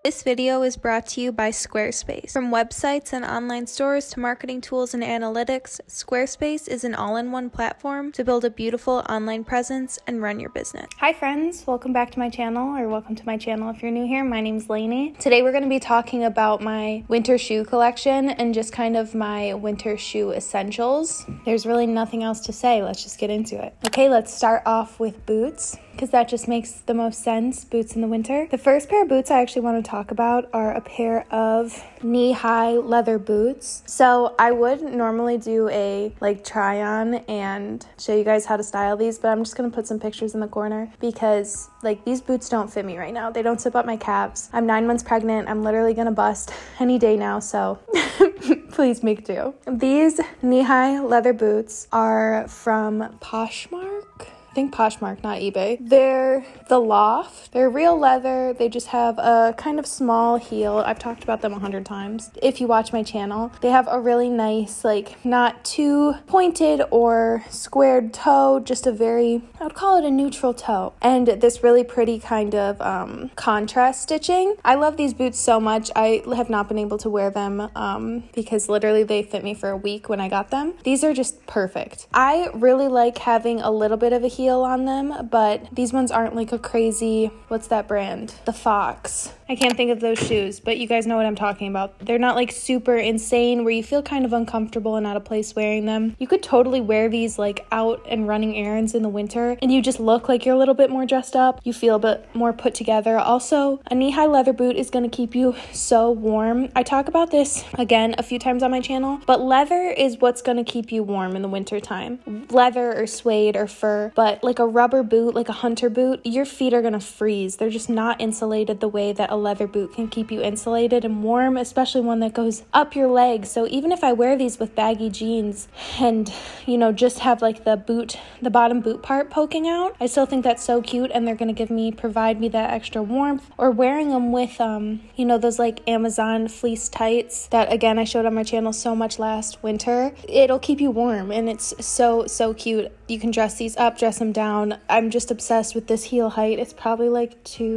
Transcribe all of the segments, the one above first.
This video is brought to you by Squarespace. From websites and online stores to marketing tools and analytics, Squarespace is an all-in-one platform to build a beautiful online presence and run your business. Hi friends, welcome back to my channel, or welcome to my channel if you're new here. My name's Lainey. Today we're going to be talking about my winter shoe collection and just kind of my winter shoe essentials. There's really nothing else to say. Let's just get into it. Okay, let's start off with boots, because that just makes the most sense, boots in the winter. The first pair of boots I actually want to talk about are a pair of knee-high leather boots. So I would normally do a try on and show you guys how to style these, but I'm just going to put some pictures in the corner because these boots don't fit me right now. They don't zip up my calves. I'm 9 months pregnant. I'm literally going to bust any day now, so please make do. These knee-high leather boots are from Poshmark. I think Poshmark, not eBay. They're the Loft. They're real leather. They just have a kind of small heel. I've talked about them 100 times. If you watch my channel, they have a really nice, not too pointed or squared toe, just a very, I would call it a neutral toe. And this really pretty kind of contrast stitching. I love these boots so much. I have not been able to wear them because literally they fit me for a week when I got them. These are just perfect. I really like having a little bit of a heel on them, but these ones aren't like a crazy, what's that brand? The Fox. I can't think of those shoes, but you guys know what I'm talking about. They're not super insane where you feel kind of uncomfortable and out of place wearing them. You could totally wear these out and running errands in the winter and you just look like you're a little bit more dressed up. You feel a bit more put together. Also, a knee-high leather boot is going to keep you so warm. I talk about this again a few times on my channel, but leather is what's going to keep you warm in the winter time. Leather or suede or fur, but a rubber boot, like a hunter boot, your feet are going to freeze. They're just not insulated the way that a leather boot can keep you insulated and warm, especially one that goes up your legs. So even if I wear these with baggy jeans and, just have the bottom boot part poking out, I still think that's so cute and they're going to provide me that extra warmth. Or wearing them with, those Amazon fleece tights that, again, I showed on my channel so much last winter. It'll keep you warm and it's so, so cute. You can dress these up, dress them down. I'm just obsessed with this heel height. It's probably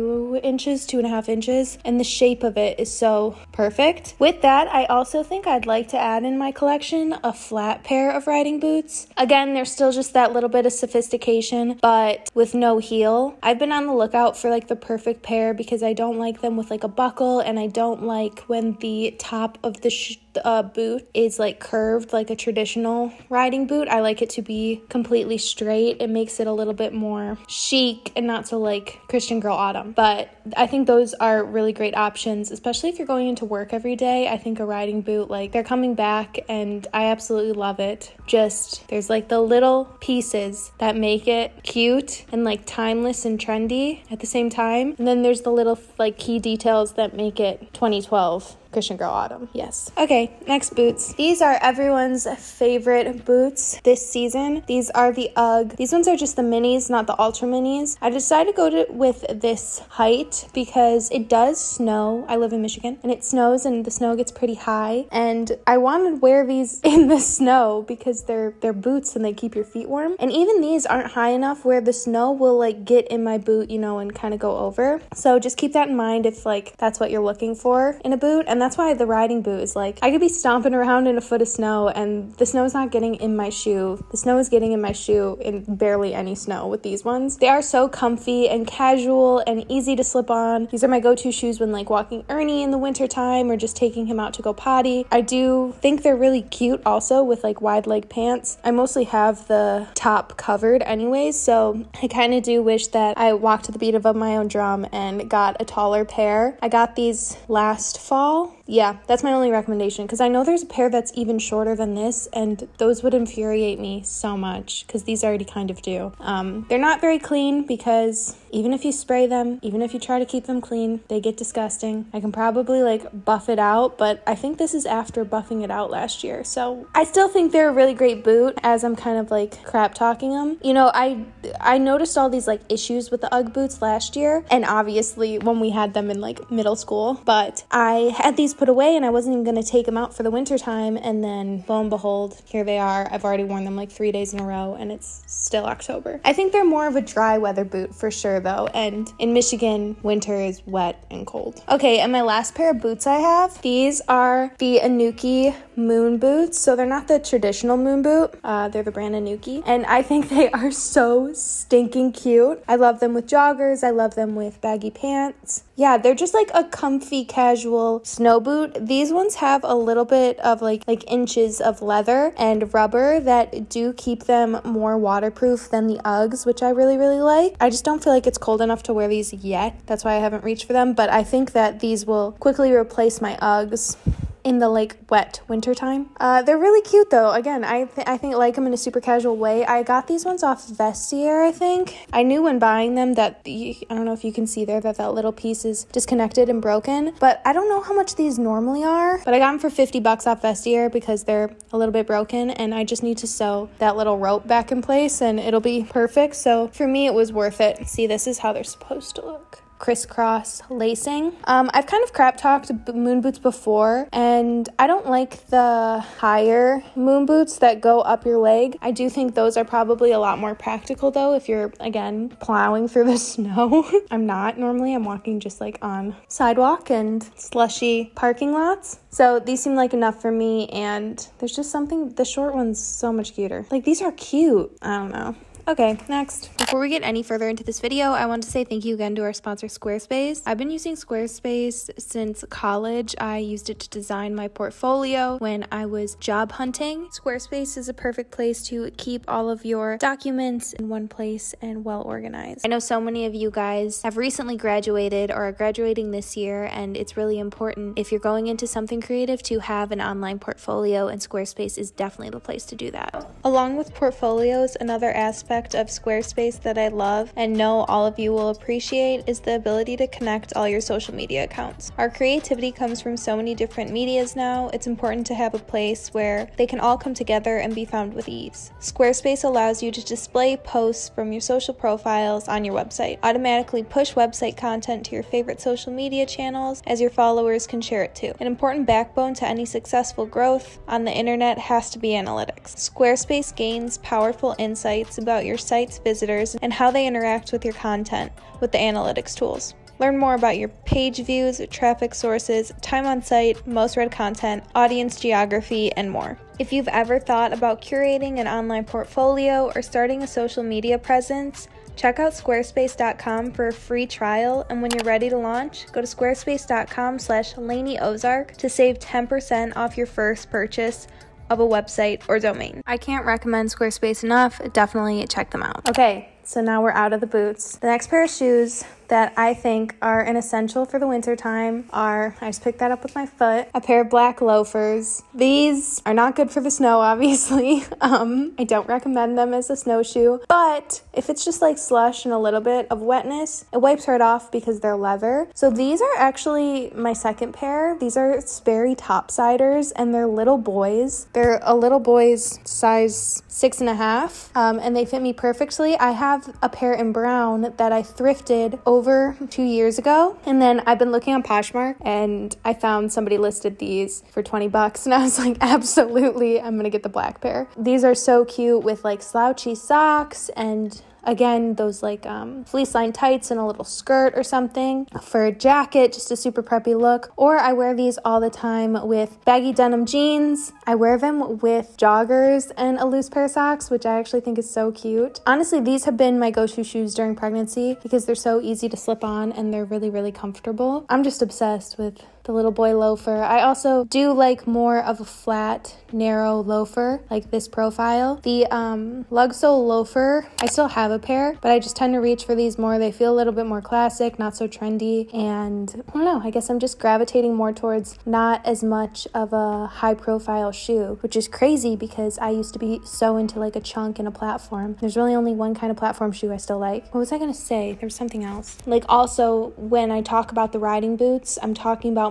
2 inches, 2.5 inches, and the shape of it is so perfect. With that, I also think I'd like to add in my collection a flat pair of riding boots. Again, there's still just that little bit of sophistication, but with no heel. I've been on the lookout for the perfect pair because I don't like them with a buckle, and I don't like when the top of the boot is curved like a traditional riding boot. I like it to be completely straight. It makes it a little bit more chic and not so Christian Girl Autumn. But I think those are really great options, especially if you're going into work every day. I think a riding boot, they're coming back and I absolutely love it. Just there's the little pieces that make it cute and timeless and trendy at the same time. And then there's the little key details that make it 2012 Christian Girl Autumn. Yes. Okay, next boots. These are everyone's favorite boots this season. These are the UGG. These ones are just the minis, not the ultra minis. I decided to go with this height because it does snow. I live in Michigan and it snows and the snow gets pretty high. And I wanted to wear these in the snow because they're boots and they keep your feet warm. And even these aren't high enough where the snow will get in my boot, and kind of go over. So just keep that in mind if that's what you're looking for in a boot. And that's why the riding boot is I could be stomping around in a foot of snow and the snow is not getting in my shoe. The snow is getting in my shoe in barely any snow with these ones. They are so comfy and casual and easy to slip on. These are my go-to shoes when walking Ernie in the winter time or just taking him out to go potty. I do think they're really cute also with wide leg pants. I mostly have the top covered anyways, so I kind of do wish that I walked to the beat of my own drum and got a taller pair. I got these last fall. Yeah, that's my only recommendation because I know there's a pair that's even shorter than this and those would infuriate me so much because these already kind of do. They're not very clean because even if you spray them, even if you try to keep them clean, they get disgusting. I can probably buff it out, but I think this is after buffing it out last year. So I still think they're a really great boot as I'm kind of crap talking them. I noticed all these issues with the UGG boots last year and obviously when we had them in middle school, but I had these put away and I wasn't even going to take them out for the winter time. And then lo and behold, here they are. I've already worn them like 3 days in a row and it's still October. I think they're more of a dry weather boot for sure though. And in Michigan, winter is wet and cold. Okay, and my last pair of boots I have, these are the Anuki moon boots. So they're not the traditional moon boot. They're the brand Anuki. And I think they are so stinking cute. I love them with joggers. I love them with baggy pants. Yeah, they're just like a comfy, casual snow boot. These ones have a little bit of like inches of leather and rubber that do keep them more waterproof than the Uggs, which I really, really like. I just don't feel like it's cold enough to wear these yet. That's why I haven't reached for them, but I think that these will quickly replace my Uggs in the like wet winter time. They're really cute though. Again, I think like them in a super casual way. I got these ones off Vestiaire, I think. I knew when buying them that I don't know if you can see there that little piece is disconnected and broken, but I don't know how much these normally are, but I got them for $50 off Vestiaire because they're a little bit broken and I just need to sew that little rope back in place and it'll be perfect. So for me, it was worth it. See, this is how they're supposed to look. Crisscross lacing. I've kind of crap talked moon boots before and I don't like the higher moon boots that go up your leg. I do think those are probably a lot more practical though if you're again plowing through the snow. I'm not normally. I'm walking just like on sidewalk and slushy parking lots. So these seem like enough for me and there's just something, the short one's so much cuter. Like these are cute. I don't know. Okay, next. Before we get any further into this video, I want to say thank you again to our sponsor, Squarespace. I've been using Squarespace since college. I used it to design my portfolio when I was job hunting. Squarespace is a perfect place to keep all of your documents in one place and well organized. I know so many of you guys have recently graduated or are graduating this year, and it's really important if you're going into something creative to have an online portfolio, and Squarespace is definitely the place to do that. Along with portfolios, another aspect of Squarespace that I love and know all of you will appreciate is the ability to connect all your social media accounts. Our creativity comes from so many different medias now. It's important to have a place where they can all come together and be found with ease. Squarespace allows you to display posts from your social profiles on your website, automatically push website content to your favorite social media channels as your followers can share it too. An important backbone to any successful growth on the internet has to be analytics. Squarespace gains powerful insights about your site's visitors and how they interact with your content with the analytics tools. Learn more about your page views, traffic sources, time on site, most read content, audience geography, and more. If you've ever thought about curating an online portfolio or starting a social media presence, check out squarespace.com for a free trial, and when you're ready to launch, go to squarespace.com/LaineyOzark to save 10% off your first purchase of a website or domain. I can't recommend Squarespace enough. Definitely check them out. Okay, so now we're out of the boots. The next pair of shoes that I think are an essential for the winter time are, I just picked that up with my foot, a pair of black loafers. These are not good for the snow, obviously. I don't recommend them as a snowshoe, but if it's just like slush and a little bit of wetness, it wipes right off because they're leather. So these are actually my second pair. These are Sperry topsiders and they're little boys. They're a little boy's size 6.5, and they fit me perfectly. I have a pair in brown that I thrifted over 2 years ago, and then I've been looking on Poshmark and I found somebody listed these for $20 and I was like, absolutely, I'm gonna get the black pair. These are so cute with like slouchy socks and again, those like fleece line tights and a little skirt or something. For a jacket, just a super preppy look. Or I wear these all the time with baggy denim jeans. I wear them with joggers and a loose pair of socks, which I actually think is so cute. Honestly, these have been my go-to shoes during pregnancy because they're so easy to slip on and they're really, really comfortable. I'm just obsessed with the little boy loafer. I also do like more of a flat, narrow loafer, like this profile. The Lugsole loafer, I still have a pair, but I just tend to reach for these more. They feel a little bit more classic, not so trendy, and I don't know, I guess I'm just gravitating more towards not as much of a high profile shoe, which is crazy because I used to be so into like a chunk and a platform. There's really only one kind of platform shoe I still like. What was I gonna say? There was something else. Like also, when I talk about the riding boots, I'm talking about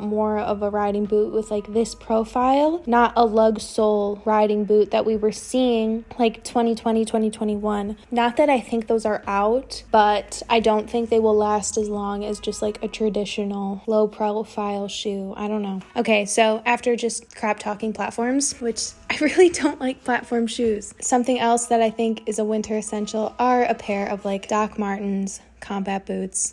more of a riding boot with like this profile, not a lug sole riding boot that we were seeing like 2020, 2021. Not that I think those are out, but I don't think they will last as long as just like a traditional low profile shoe. I don't know. Okay, so after just crap talking platforms, which I really don't like platform shoes, something else that I think is a winter essential are a pair of like Doc Martens combat boots,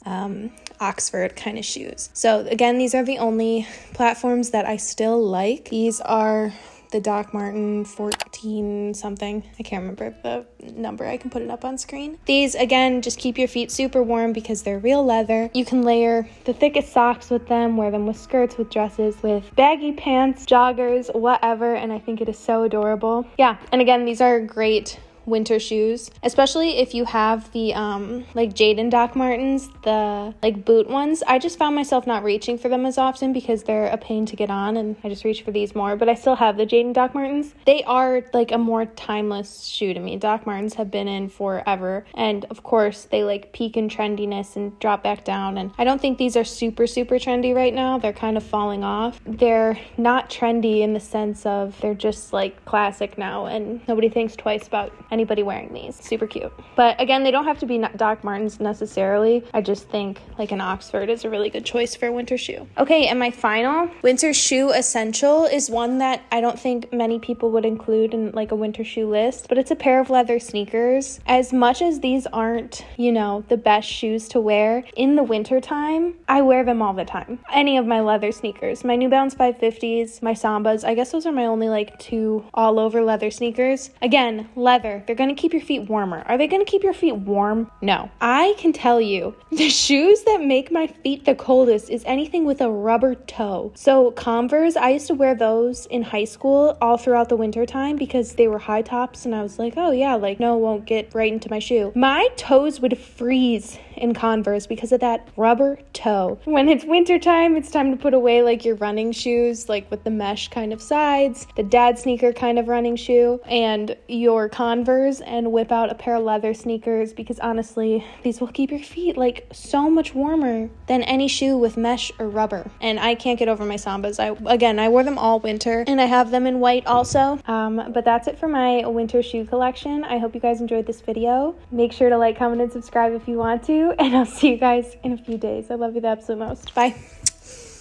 Oxford kind of shoes. So again, these are the only platforms that I still like. These are the Doc Marten 14 something. I can't remember the number. I can put it up on screen. These, again, just keep your feet super warm because they're real leather. You can layer the thickest socks with them, wear them with skirts, with dresses, with baggy pants, joggers, whatever, and I think it is so adorable. Yeah, and again, these are great winter shoes, especially if you have the like Jadon Doc Martens, the like boot ones. I just found myself not reaching for them as often because they're a pain to get on, and I just reach for these more, but I still have the Jadon Doc Martens. They are like a more timeless shoe to me. Doc Martens have been in forever, and of course they like peak in trendiness and drop back down, and I don't think these are super trendy right now. They're kind of falling off. They're not trendy in the sense of they're just like classic now, and nobody thinks twice about anybody wearing these. Super cute. But again, they don't have to be Doc Martens necessarily. I just think like an Oxford is a really good choice for a winter shoe. Okay, and my final winter shoe essential is one that I don't think many people would include in like a winter shoe list, but it's a pair of leather sneakers. As much as these aren't, you know, the best shoes to wear in the winter time, I wear them all the time. Any of my leather sneakers, my New Balance 550s, my Sambas, I guess those are my only like 2 all over leather sneakers. Again, leather. They're going to keep your feet warmer. Are they going to keep your feet warm? No. I can tell you, the shoes that make my feet the coldest is anything with a rubber toe. So Converse, I used to wear those in high school all throughout the winter time because they were high tops, and I was like, oh yeah, like no, it won't get right into my shoe. My toes would freeze in Converse because of that rubber toe. When it's winter time, it's time to put away like your running shoes, like with the mesh kind of sides, the dad sneaker kind of running shoe, and your Converse, and whip out a pair of leather sneakers, because honestly, these will keep your feet like so much warmer than any shoe with mesh or rubber. And I can't get over my Sambas. I wore them all winter, and I have them in white also. But that's it for my winter shoe collection. I hope you guys enjoyed this video. Make sure to like, comment, and subscribe if you want to, and I'll see you guys in a few days. I love you the absolute most. Bye.